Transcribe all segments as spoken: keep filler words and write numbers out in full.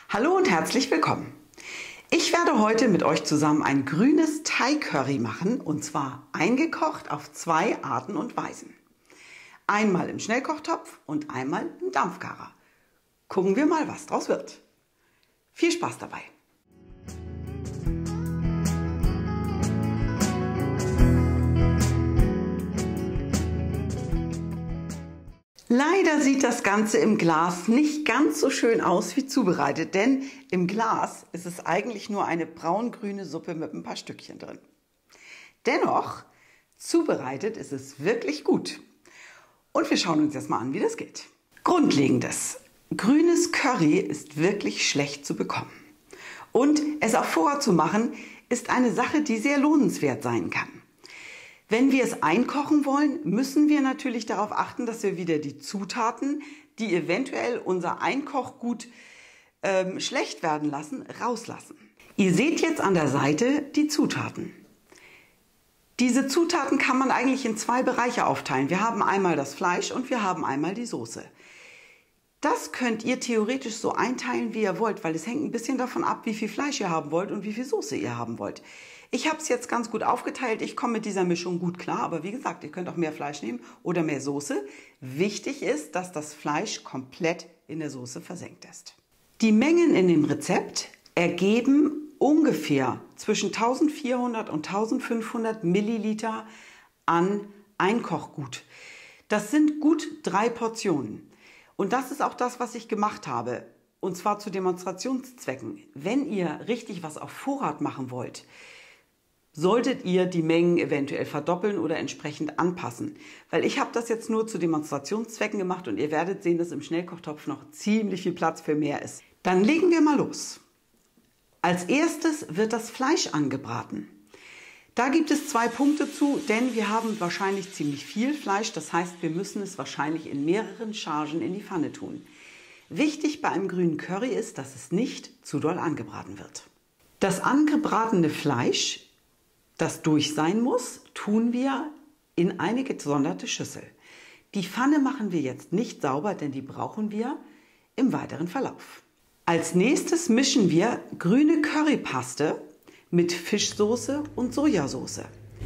Hallo und herzlich willkommen. Ich werde heute mit euch zusammen ein grünes Thai-Curry machen, und zwar eingekocht auf zwei Arten und Weisen. Einmal im Schnellkochtopf und einmal im Dampfgarer. Gucken wir mal, was draus wird. Viel Spaß dabei! Leider sieht das Ganze im Glas nicht ganz so schön aus wie zubereitet, denn im Glas ist es eigentlich nur eine braun-grüne Suppe mit ein paar Stückchen drin. Dennoch, zubereitet ist es wirklich gut. Und wir schauen uns jetzt mal an, wie das geht. Grundlegendes: grünes Curry ist wirklich schlecht zu bekommen. Und es auf Vorrat zu machen, ist eine Sache, die sehr lohnenswert sein kann. Wenn wir es einkochen wollen, müssen wir natürlich darauf achten, dass wir wieder die Zutaten, die eventuell unser Einkochgut ähm, schlecht werden lassen, rauslassen. Ihr seht jetzt an der Seite die Zutaten. Diese Zutaten kann man eigentlich in zwei Bereiche aufteilen. Wir haben einmal das Fleisch und wir haben einmal die Soße. Das könnt ihr theoretisch so einteilen, wie ihr wollt, weil es hängt ein bisschen davon ab, wie viel Fleisch ihr haben wollt und wie viel Soße ihr haben wollt. Ich habe es jetzt ganz gut aufgeteilt. Ich komme mit dieser Mischung gut klar. Aber wie gesagt, ihr könnt auch mehr Fleisch nehmen oder mehr Soße. Wichtig ist, dass das Fleisch komplett in der Soße versenkt ist. Die Mengen in dem Rezept ergeben ungefähr zwischen eintausendvierhundert und eintausendfünfhundert Milliliter an Einkochgut. Das sind gut drei Portionen. Und das ist auch das, was ich gemacht habe. Und zwar zu Demonstrationszwecken. Wenn ihr richtig was auf Vorrat machen wollt, solltet ihr die Mengen eventuell verdoppeln oder entsprechend anpassen. Weil ich habe das jetzt nur zu Demonstrationszwecken gemacht und ihr werdet sehen, dass im Schnellkochtopf noch ziemlich viel Platz für mehr ist. Dann legen wir mal los. Als erstes wird das Fleisch angebraten. Da gibt es zwei Punkte zu, denn wir haben wahrscheinlich ziemlich viel Fleisch. Das heißt, wir müssen es wahrscheinlich in mehreren Chargen in die Pfanne tun. Wichtig bei einem grünen Curry ist, dass es nicht zu doll angebraten wird. Das angebratene Fleisch, das durch sein muss, tun wir in eine gesonderte Schüssel. Die Pfanne machen wir jetzt nicht sauber, denn die brauchen wir im weiteren Verlauf. Als nächstes mischen wir grüne Currypaste mit Fischsoße und Sojasauce.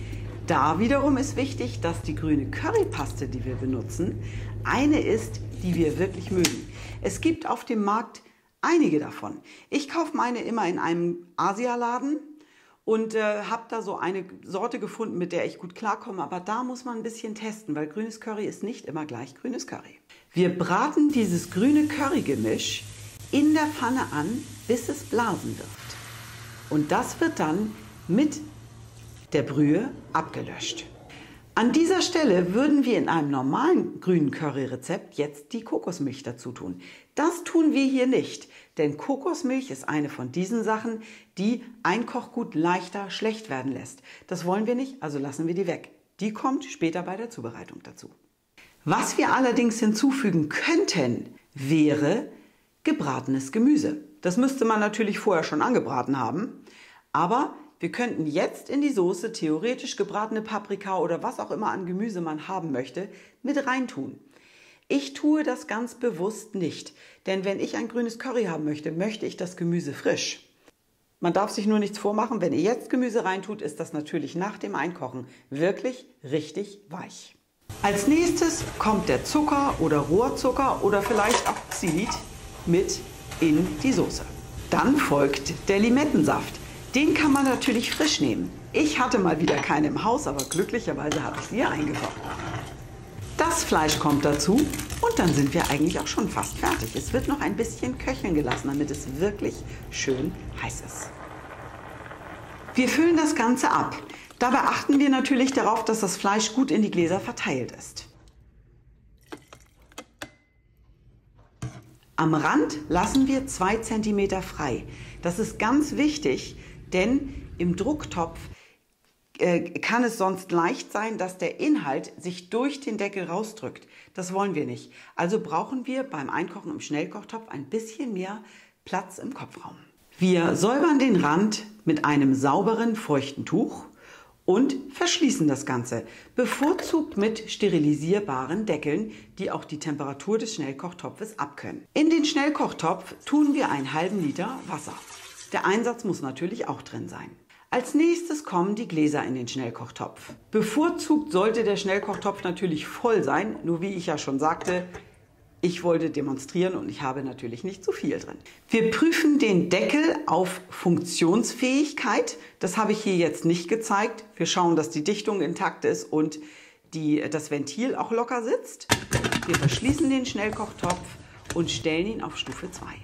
Da wiederum ist wichtig, dass die grüne Currypaste, die wir benutzen, eine ist, die wir wirklich mögen. Es gibt auf dem Markt einige davon. Ich kaufe meine immer in einem Asialaden und äh, habe da so eine Sorte gefunden, mit der ich gut klarkomme. Aber da muss man ein bisschen testen, weil grünes Curry ist nicht immer gleich grünes Curry. Wir braten dieses grüne Curry-Gemisch in der Pfanne an, bis es Blasen wirft. Und das wird dann mit der Brühe abgelöscht. An dieser Stelle würden wir in einem normalen grünen Curry-Rezept jetzt die Kokosmilch dazu tun. Das tun wir hier nicht, denn Kokosmilch ist eine von diesen Sachen, die Einkochgut leichter schlecht werden lässt. Das wollen wir nicht, also lassen wir die weg. Die kommt später bei der Zubereitung dazu. Was wir allerdings hinzufügen könnten, wäre gebratenes Gemüse. Das müsste man natürlich vorher schon angebraten haben, aber wir könnten jetzt in die Soße theoretisch gebratene Paprika oder was auch immer an Gemüse man haben möchte, mit reintun. Ich tue das ganz bewusst nicht, denn wenn ich ein grünes Curry haben möchte, möchte ich das Gemüse frisch. Man darf sich nur nichts vormachen, wenn ihr jetzt Gemüse reintut, ist das natürlich nach dem Einkochen wirklich richtig weich. Als nächstes kommt der Zucker oder Rohrzucker oder vielleicht auch Xylit mit in die Soße. Dann folgt der Limettensaft. Den kann man natürlich frisch nehmen. Ich hatte mal wieder keine im Haus, aber glücklicherweise habe ich sie hier eingekocht. Das Fleisch kommt dazu und dann sind wir eigentlich auch schon fast fertig. Es wird noch ein bisschen köcheln gelassen, damit es wirklich schön heiß ist. Wir füllen das Ganze ab. Dabei achten wir natürlich darauf, dass das Fleisch gut in die Gläser verteilt ist. Am Rand lassen wir zwei Zentimeter frei. Das ist ganz wichtig, denn im Drucktopf äh, kann es sonst leicht sein, dass der Inhalt sich durch den Deckel rausdrückt. Das wollen wir nicht. Also brauchen wir beim Einkochen im Schnellkochtopf ein bisschen mehr Platz im Kopfraum. Wir säubern den Rand mit einem sauberen, feuchten Tuch und verschließen das Ganze, bevorzugt mit sterilisierbaren Deckeln, die auch die Temperatur des Schnellkochtopfes abkönnen. In den Schnellkochtopf tun wir einen halben Liter Wasser. Der Einsatz muss natürlich auch drin sein. Als nächstes kommen die Gläser in den Schnellkochtopf. Bevorzugt sollte der Schnellkochtopf natürlich voll sein, nur wie ich ja schon sagte, ich wollte demonstrieren und ich habe natürlich nicht zu viel drin. Wir prüfen den Deckel auf Funktionsfähigkeit. Das habe ich hier jetzt nicht gezeigt. Wir schauen, dass die Dichtung intakt ist und die, das Ventil auch locker sitzt. Wir verschließen den Schnellkochtopf und stellen ihn auf Stufe zwei.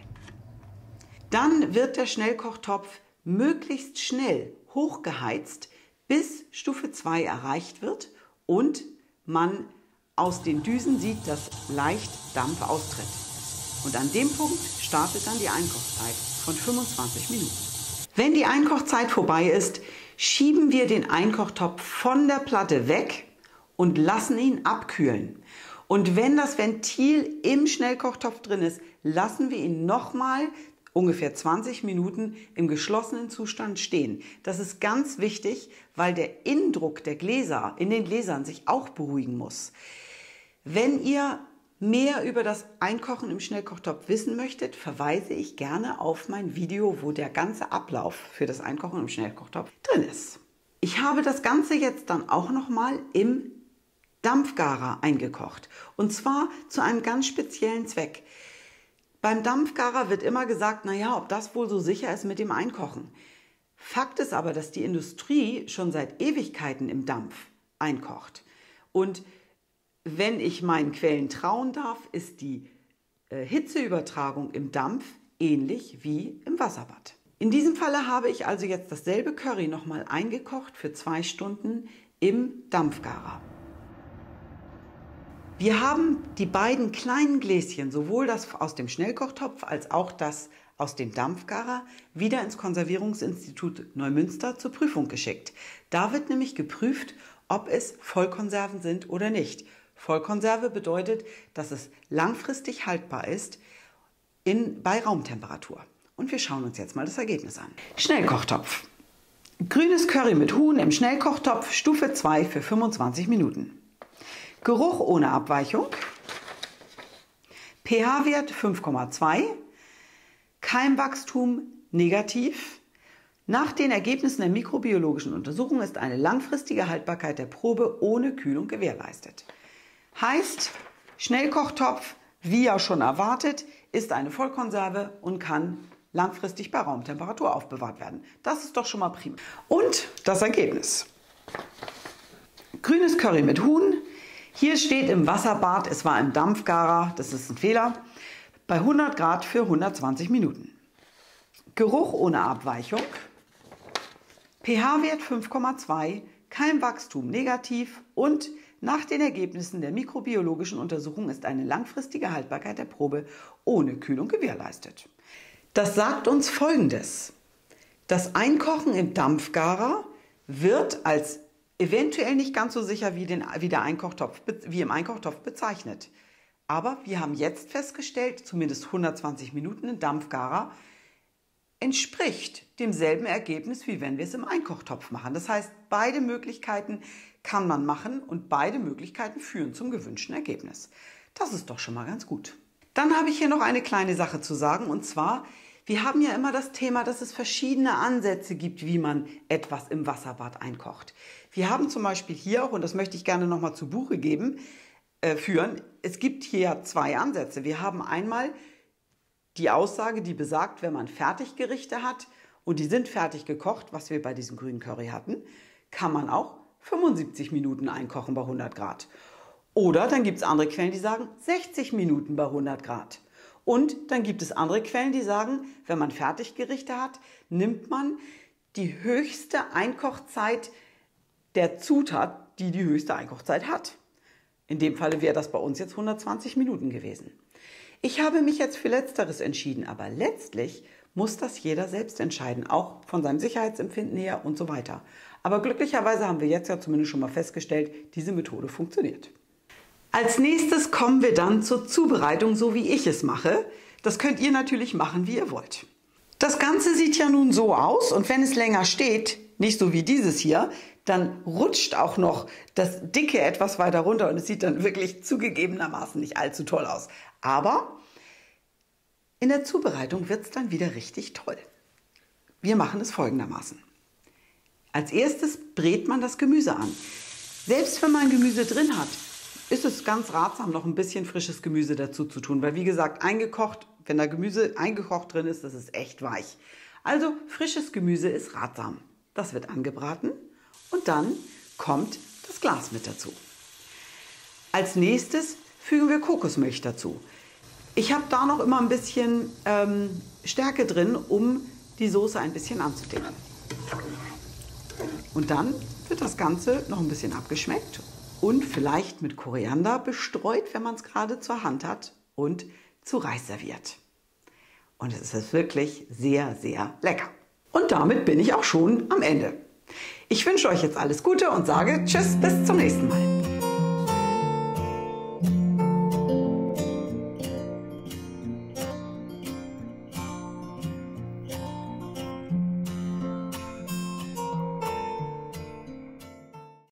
Dann wird der Schnellkochtopf möglichst schnell hochgeheizt, bis Stufe zwei erreicht wird und man aus den Düsen sieht, dass leicht Dampf austritt. Und an dem Punkt startet dann die Einkochzeit von fünfundzwanzig Minuten. Wenn die Einkochzeit vorbei ist, schieben wir den Einkochtopf von der Platte weg und lassen ihn abkühlen. Und wenn das Ventil im Schnellkochtopf drin ist, lassen wir ihn nochmal ungefähr zwanzig Minuten im geschlossenen Zustand stehen. Das ist ganz wichtig, weil der Innendruck der Gläser in den Gläsern sich auch beruhigen muss. Wenn ihr mehr über das Einkochen im Schnellkochtopf wissen möchtet, verweise ich gerne auf mein Video, wo der ganze Ablauf für das Einkochen im Schnellkochtopf drin ist. Ich habe das Ganze jetzt dann auch noch mal im Dampfgarer eingekocht und zwar zu einem ganz speziellen Zweck. Beim Dampfgarer wird immer gesagt, naja, ob das wohl so sicher ist mit dem Einkochen. Fakt ist aber, dass die Industrie schon seit Ewigkeiten im Dampf einkocht. Und wenn ich meinen Quellen trauen darf, ist die äh, Hitzeübertragung im Dampf ähnlich wie im Wasserbad. In diesem Falle habe ich also jetzt dasselbe Curry nochmal eingekocht für zwei Stunden im Dampfgarer. Wir haben die beiden kleinen Gläschen, sowohl das aus dem Schnellkochtopf als auch das aus dem Dampfgarer, wieder ins Konservierungsinstitut Neumünster zur Prüfung geschickt. Da wird nämlich geprüft, ob es Vollkonserven sind oder nicht. Vollkonserve bedeutet, dass es langfristig haltbar ist in, bei Raumtemperatur. Und wir schauen uns jetzt mal das Ergebnis an. Schnellkochtopf. Grünes Curry mit Huhn im Schnellkochtopf, Stufe zwei für fünfundzwanzig Minuten. Geruch ohne Abweichung, pH-Wert fünf Komma zwei, Keimwachstum negativ. Nach den Ergebnissen der mikrobiologischen Untersuchung ist eine langfristige Haltbarkeit der Probe ohne Kühlung gewährleistet. Heißt, Schnellkochtopf, wie ja schon erwartet, ist eine Vollkonserve und kann langfristig bei Raumtemperatur aufbewahrt werden. Das ist doch schon mal prima. Und das Ergebnis. Grünes Curry mit Huhn. Hier steht im Wasserbad, es war im Dampfgarer, das ist ein Fehler, bei hundert Grad für hundertzwanzig Minuten. Geruch ohne Abweichung, pH-Wert fünf Komma zwei, Keimwachstum negativ und nach den Ergebnissen der mikrobiologischen Untersuchung ist eine langfristige Haltbarkeit der Probe ohne Kühlung gewährleistet. Das sagt uns Folgendes: Das Einkochen im Dampfgarer wird als eventuell nicht ganz so sicher wie, den, wie, der Einkochtopf, wie im Einkochtopf bezeichnet. Aber wir haben jetzt festgestellt, zumindest hundertzwanzig Minuten im Dampfgarer entspricht demselben Ergebnis, wie wenn wir es im Einkochtopf machen. Das heißt, beide Möglichkeiten kann man machen und beide Möglichkeiten führen zum gewünschten Ergebnis. Das ist doch schon mal ganz gut. Dann habe ich hier noch eine kleine Sache zu sagen und zwar, wir haben ja immer das Thema, dass es verschiedene Ansätze gibt, wie man etwas im Wasserbad einkocht. Wir haben zum Beispiel hier auch, und das möchte ich gerne nochmal zu Buche geben, äh, führen, es gibt hier zwei Ansätze. Wir haben einmal die Aussage, die besagt, wenn man Fertiggerichte hat und die sind fertig gekocht, was wir bei diesem grünen Curry hatten, kann man auch fünfundsiebzig Minuten einkochen bei hundert Grad. Oder dann gibt es andere Quellen, die sagen sechzig Minuten bei hundert Grad. Und dann gibt es andere Quellen, die sagen, wenn man Fertiggerichte hat, nimmt man die höchste Einkochzeit der Zutat, die die höchste Einkochzeit hat. In dem Falle wäre das bei uns jetzt hundertzwanzig Minuten gewesen. Ich habe mich jetzt für Letzteres entschieden, aber letztlich muss das jeder selbst entscheiden, auch von seinem Sicherheitsempfinden her und so weiter. Aber glücklicherweise haben wir jetzt ja zumindest schon mal festgestellt, diese Methode funktioniert. Als nächstes kommen wir dann zur Zubereitung, so wie ich es mache. Das könnt ihr natürlich machen, wie ihr wollt. Das Ganze sieht ja nun so aus und wenn es länger steht, nicht so wie dieses hier, dann rutscht auch noch das Dicke etwas weiter runter und es sieht dann wirklich zugegebenermaßen nicht allzu toll aus. Aber in der Zubereitung wird es dann wieder richtig toll. Wir machen es folgendermaßen. Als erstes brät man das Gemüse an. Selbst wenn man Gemüse drin hat, ist es ganz ratsam, noch ein bisschen frisches Gemüse dazu zu tun. Weil wie gesagt, eingekocht, wenn da Gemüse eingekocht drin ist, das ist echt weich. Also frisches Gemüse ist ratsam. Das wird angebraten und dann kommt das Glas mit dazu. Als nächstes fügen wir Kokosmilch dazu. Ich habe da noch immer ein bisschen ähm, Stärke drin, um die Soße ein bisschen anzudicken. Und dann wird das Ganze noch ein bisschen abgeschmeckt und vielleicht mit Koriander bestreut, wenn man es gerade zur Hand hat, und zu Reis serviert. Und es ist wirklich sehr, sehr lecker. Und damit bin ich auch schon am Ende. Ich wünsche euch jetzt alles Gute und sage Tschüss, bis zum nächsten Mal.